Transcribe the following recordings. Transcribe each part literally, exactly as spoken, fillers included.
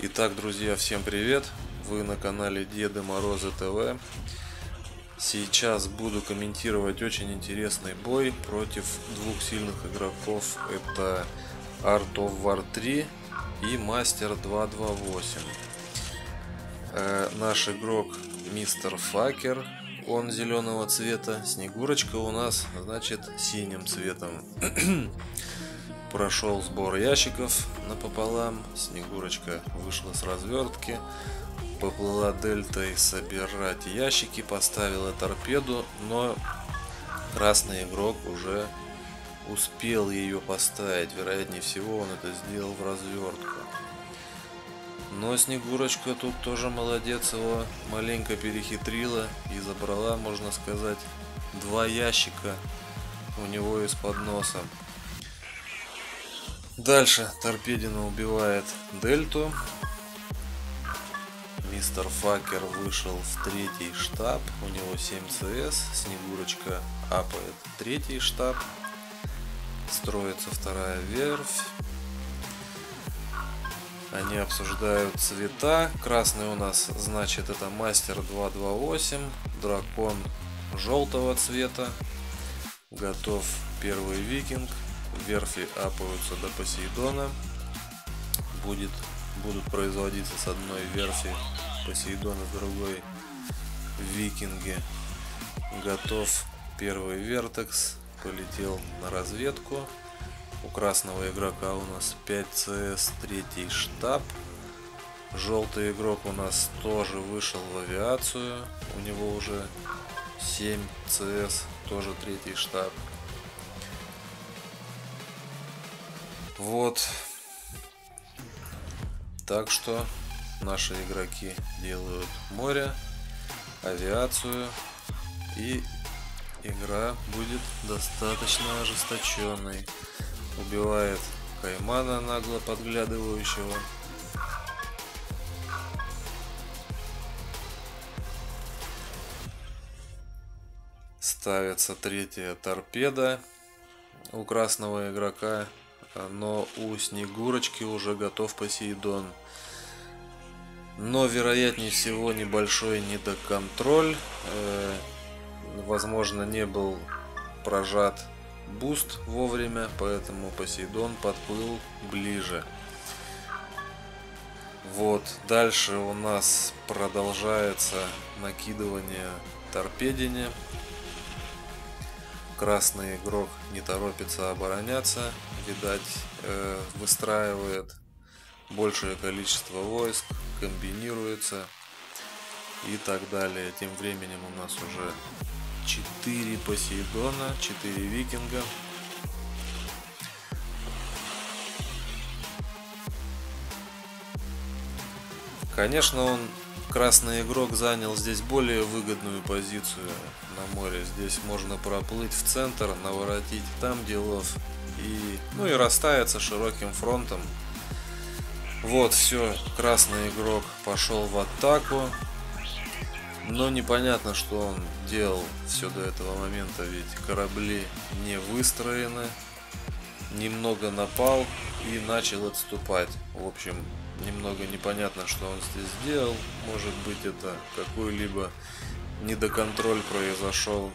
Итак, друзья, всем привет! Вы на канале Деды Морозы ТВ. Сейчас буду комментировать очень интересный бой против двух сильных игроков. Это Art of War три и Мастер два два восемь. Э, наш игрок мистер Факер, он зеленого цвета. Снегурочка у нас, значит, синим цветом. Прошел сбор ящиков напополам. Снегурочка вышла с развертки, поплыла дельтой собирать ящики, поставила торпеду, но красный игрок уже успел ее поставить. Вероятнее всего, он это сделал в развертку. Но Снегурочка тут тоже молодец, его маленько перехитрила и забрала, можно сказать, два ящика у него из-под носа. Дальше торпедина убивает дельту. Мистер Факер вышел в третий штаб, у него семь ЦС. Снегурочка апает третий штаб. Строится вторая верфь. Они обсуждают цвета. Красный у нас, значит, это Мастер два два восемь. Дракон желтого цвета. Готов первый викинг. Верфи апаются до Посейдона. Будет, будут производиться с одной верфи Посейдона, с другой викинги. Готов первый вертекс. Полетел на разведку. У красного игрока у нас пять ЦС, третий штаб. Желтый игрок у нас тоже вышел в авиацию. У него уже семь ЦС, тоже третий штаб. Вот. Так что наши игроки делают море, авиацию, и игра будет достаточно ожесточенной. Убивает Каймана, нагло подглядывающего. Ставится третья торпеда у красного игрока. Но у Снегурочки уже готов Посейдон. Но вероятнее всего небольшой недоконтроль. Э, возможно, не был прожат буст вовремя, поэтому Посейдон подплыл ближе. Вот, дальше у нас продолжается накидывание торпедине. Красный игрок не торопится обороняться, видать, э, выстраивает большее количество войск, комбинируется и так далее. Тем временем у нас уже четыре Посейдона, четыре викинга. Конечно, он, красный игрок, занял здесь более выгодную позицию на море. Здесь можно проплыть в центр, наворотить там делов и, ну и расставиться широким фронтом. Вот, все, красный игрок пошел в атаку. Но непонятно, что он делал все до этого момента, ведь корабли не выстроены. Немного напал и начал отступать. В общем, немного непонятно, что он здесь сделал. Может быть, это какой-либо недоконтроль произошел.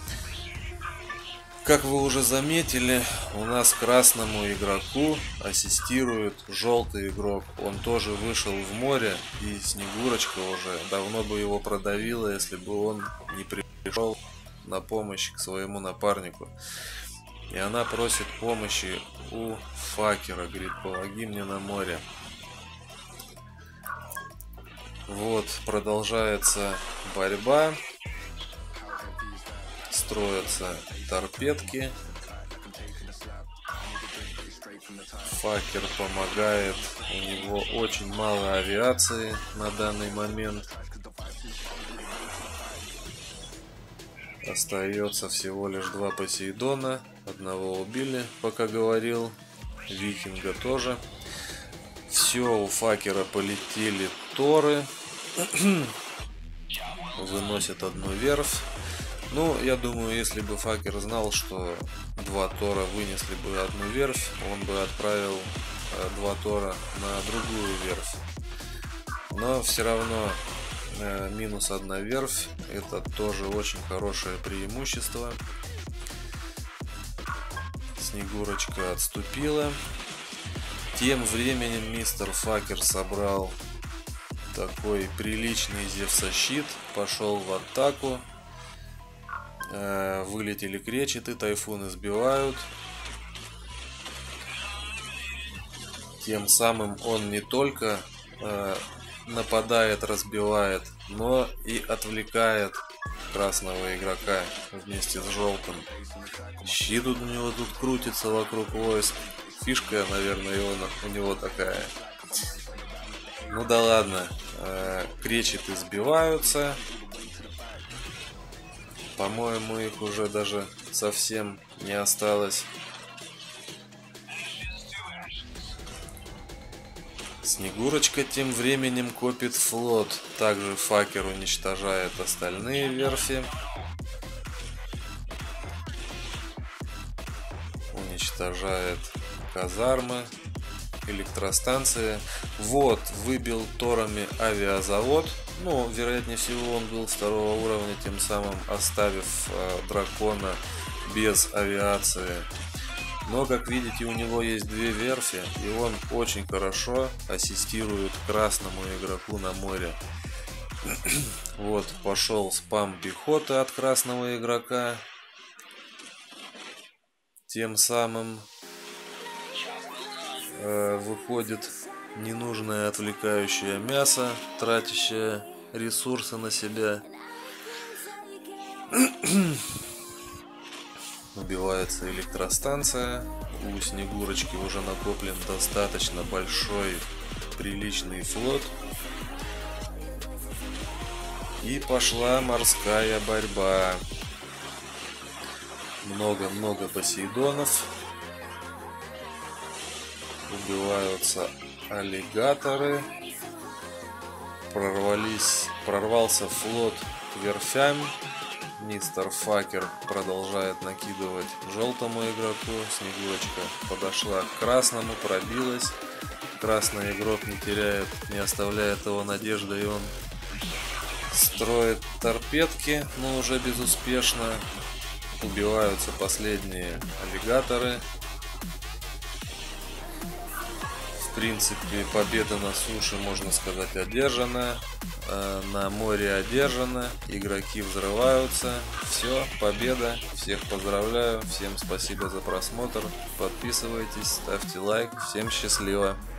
Как вы уже заметили, у нас красному игроку ассистирует желтый игрок. Он тоже вышел в море, и Снегурочка уже давно бы его продавила, если бы он не пришел на помощь к своему напарнику. И она просит помощи у Факера, говорит: помоги мне на море. Вот, продолжается борьба. Строятся торпедки. Факер помогает. У него очень мало авиации на данный момент. Остается всего лишь два Посейдона. Одного убили, пока говорил. Викинга тоже. Все, у Факера полетели торы. Выносит одну верфь. Ну, я думаю, если бы Факер знал, что два тора вынесли бы одну верфь, он бы отправил два тора на другую верфь. Но все равно э, минус одна верфь. Это тоже очень хорошее преимущество. Снегурочка отступила. Тем временем мистер Факер собрал такой приличный зевсощит. Пошел в атаку. Э, вылетели кречеты, тайфуны сбивают. Тем самым он не только э, нападает, разбивает, но и отвлекает красного игрока вместе с желтым. Щит у него тут крутится вокруг войск. Фишка, наверное, его, у него такая. Ну да ладно. Э, кречеты сбиваются. По-моему, их уже даже совсем не осталось. Снегурочка тем временем копит флот. Также Факер уничтожает остальные верфи. Уничтожает казармы, электростанции. Вот, выбил торами авиазавод. Ну, вероятнее всего, он был второго уровня, тем самым оставив э, дракона без авиации. Но, как видите, у него есть две верфи, и он очень хорошо ассистирует красному игроку на море. Вот, пошел спам пехоты от красного игрока. Тем самым э, выходит ненужное отвлекающее мясо, тратящее ресурсы на себя. Убивается электростанция. У Снегурочки уже накоплен достаточно большой, приличный флот. И пошла морская борьба. Много-много посейдонов. Убиваются аллигаторы. Прорвались, прорвался флот к верфям. Мистер Факер продолжает накидывать желтому игроку. Снегурочка подошла к красному, пробилась. Красный игрок не теряет, не оставляет его надежды, и он строит торпедки, но уже безуспешно. Убиваются последние аллигаторы. В принципе, победа на суше, можно сказать, одержана. На море одержана. Игроки взрываются. Все, победа. Всех поздравляю. Всем спасибо за просмотр. Подписывайтесь, ставьте лайк. Всем счастливо.